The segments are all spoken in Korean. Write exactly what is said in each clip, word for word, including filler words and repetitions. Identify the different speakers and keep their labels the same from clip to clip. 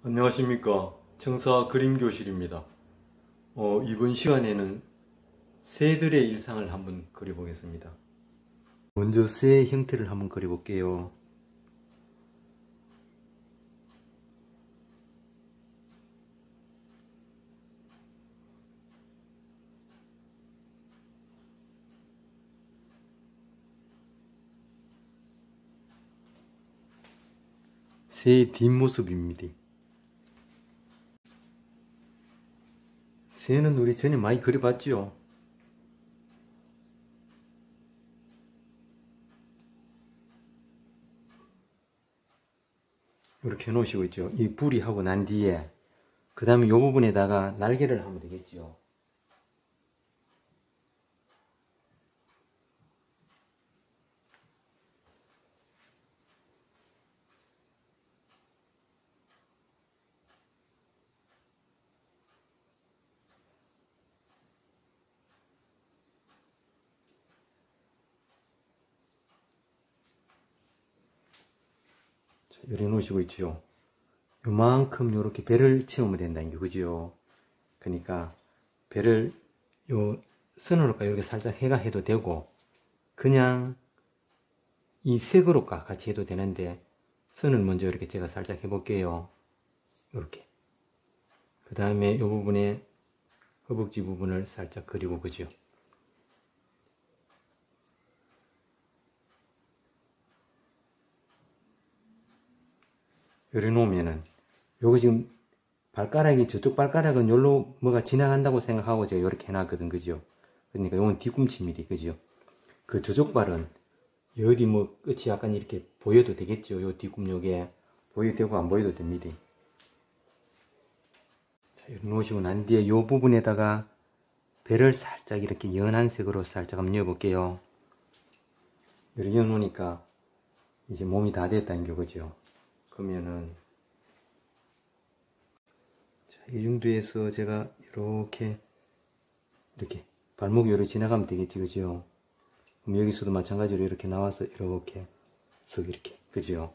Speaker 1: 안녕하십니까. 청사 그림교실입니다. 어, 이번 시간에는 새들의 일상을 한번 그려보겠습니다. 먼저 새 형태를 한번 그려볼게요. 새의 뒷모습입니다. 새는 우리 전에 많이 그려봤죠? 이렇게 해놓으시고 있죠. 이 불이 하고 난 뒤에 그 다음에 이 부분에다가 날개를 하면 되겠죠. 이래 놓으시고 있죠. 요만큼 요렇게 배를 채우면 된다는 게 그죠. 그러니까 배를 요 선으로까 이렇게 살짝 해가 해도 되고 그냥 이 색으로까 같이 해도 되는데 선을 먼저 이렇게 제가 살짝 해볼게요. 이렇게 그 다음에 이 부분에 허벅지 부분을 살짝 그리고 그죠. 이래 놓으면은 요거 지금 발가락이 저쪽 발가락은 여기로 뭐가 지나간다고 생각하고 제가 이렇게 해놨거든 그죠. 그러니까 요건 뒤꿈치입니다 그죠. 그 저쪽 발은 어디 뭐 끝이 약간 이렇게 보여도 되겠죠. 요 뒤꿈욕에 보여도 되고 안 보여도 됩니다. 자, 이렇게 놓으시고 난 뒤에 요 부분에다가 배를 살짝 이렇게 연한 색으로 살짝 한번 넣어볼게요. 이렇게 넣어놓으니까 이제 몸이 다 됐다는 게 그죠. 그러면은 자, 이 정도에서 제가 이렇게 이렇게 발목이 이렇게 지나가면 되겠지 그죠. 그럼 여기서도 마찬가지로 이렇게 나와서 이렇게 석 이렇게 그죠.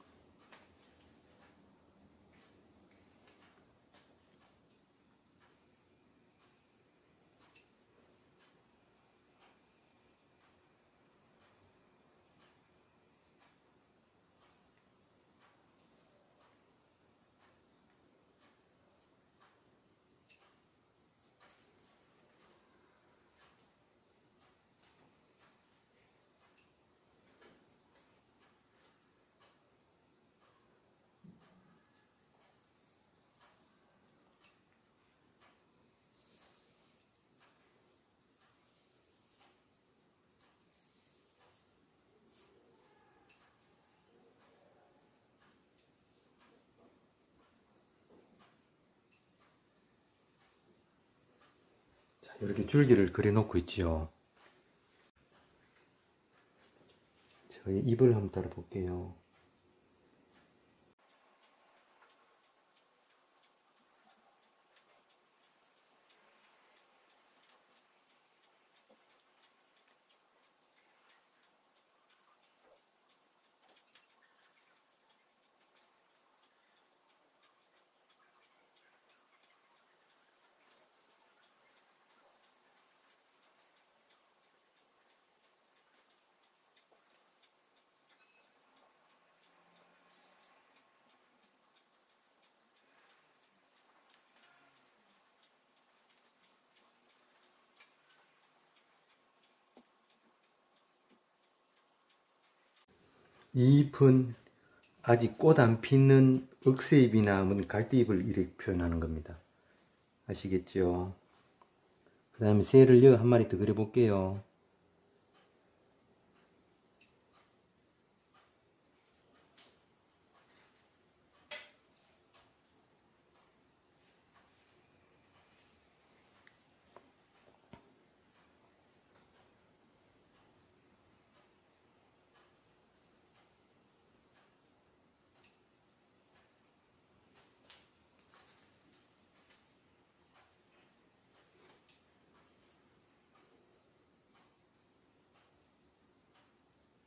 Speaker 1: 자, 이렇게 줄기를 그려 놓고 있지요. 저희 입을 한번 따라 볼게요. 이 잎은 아직 꽃 안 피는 억새잎이나 갈대잎을 이렇게 표현하는 겁니다. 아시겠죠? 그 다음에 새를 여기 한 마리 더 그려볼게요.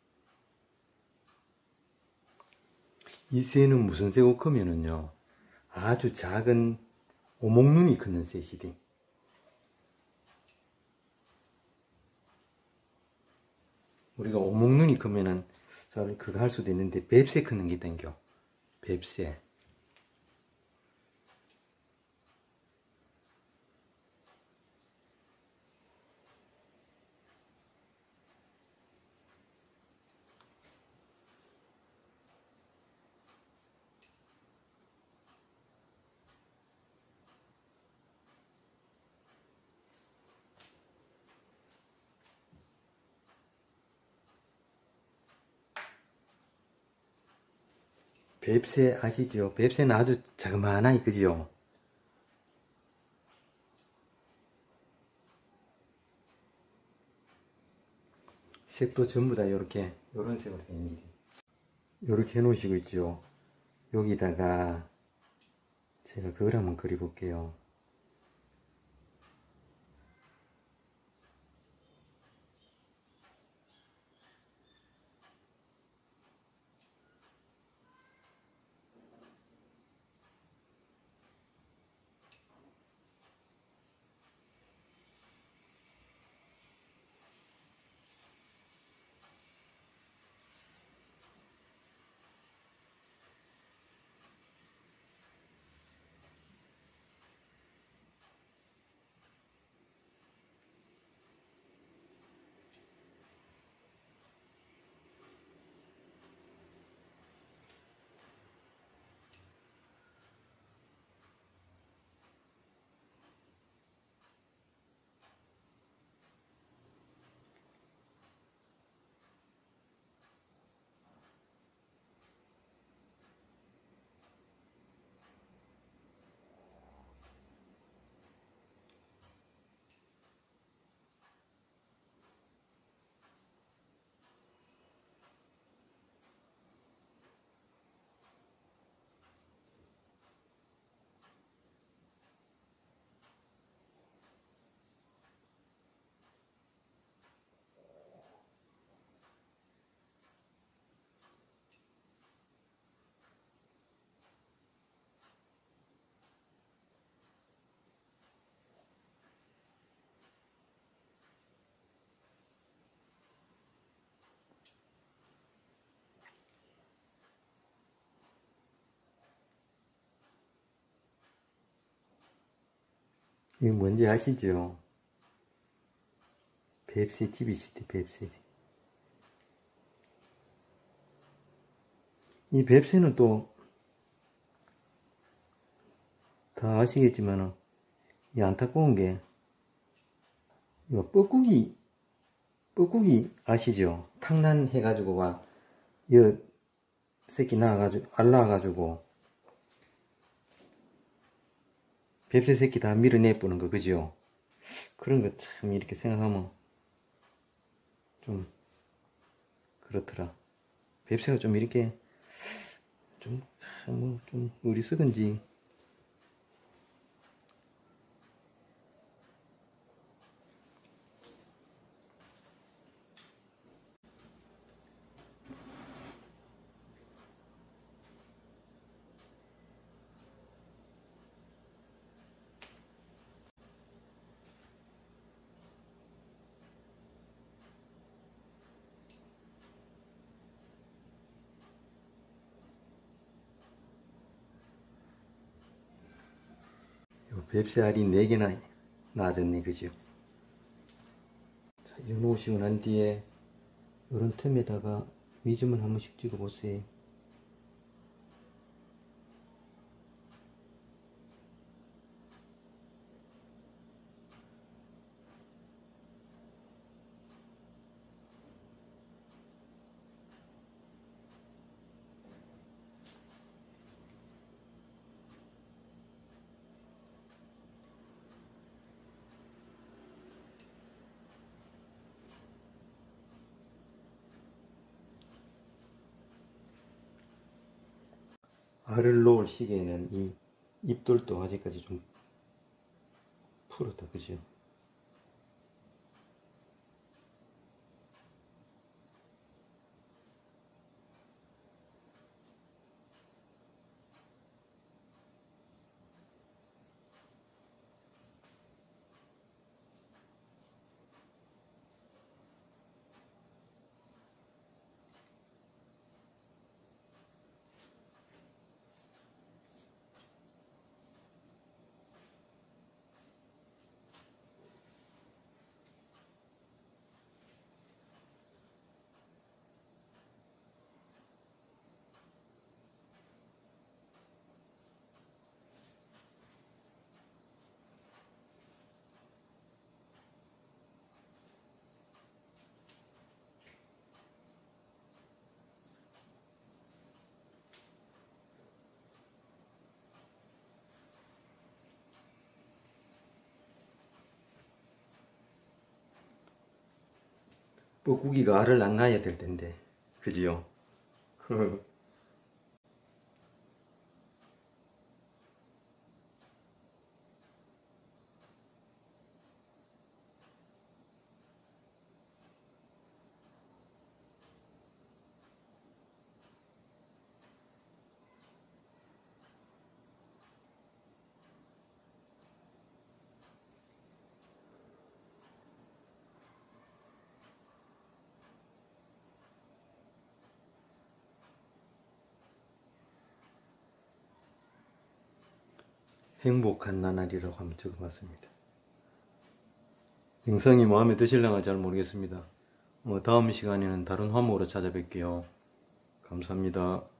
Speaker 1: 이 새는 무슨 새고 크면은요 아주 작은 오목눈이 크는 셋이디. 우리가 오목눈이 크면은 그거 할 수도 있는데 뱁새 크는 게 땡겨. 뱁새. 뱁새 아시죠? 뱁새는 아주 자그마하나 그지요? 색도 전부 다 이렇게 이런 색으로 됩니다. 이렇게 해 놓으시고 있죠. 여기다가 제가 그걸 한번 그려 볼게요. 이거 뭔지 아시죠? 뱁새 집이시대, 뱁새 집. 이 뱁새는 또 다 아시겠지만은 이 안타까운 게 이거 뻐꾸기 뻐꾸기 아시죠? 탕난 해가지고 와 여 새끼 낳아가지고 알 낳아가지고 뱁새 새끼 다 밀어내보는 거 그죠? 그런 거 참 이렇게 생각하면 좀 그렇더라. 뱁새가 좀 이렇게 좀 뭐 좀 어리석은지 뱁새 알이 네 개나 나아졌네 그죠? 자, 이래 놓으시고 난 뒤에 이런 틈에다가 미줌을 한 번씩 찍어 보세요. 알을 놓을 시기에는 이 잎돌도 아직까지 좀 푸르다 그죠? 뻐꾸기가 알을 안 낳아야 될 텐데, 그지요? 행복한 나날이라고 한번 적어봤습니다. 영상이 마음에 드실랑가 잘 모르겠습니다. 어, 다음 시간에는 다른 화목으로 찾아뵐게요. 감사합니다.